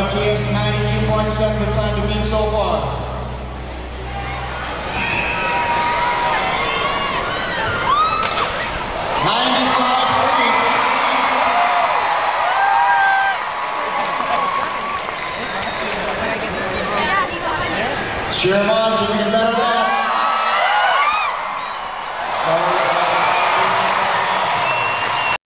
He has 92.7 the time to beat so far. Cheer him on, see if we can better that.